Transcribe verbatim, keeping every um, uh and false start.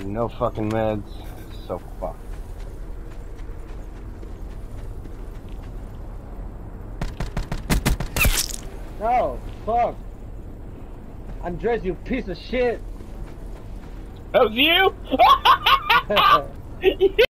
No fucking meds. So fucked. No, fuck. Andres, you piece of shit. That was you?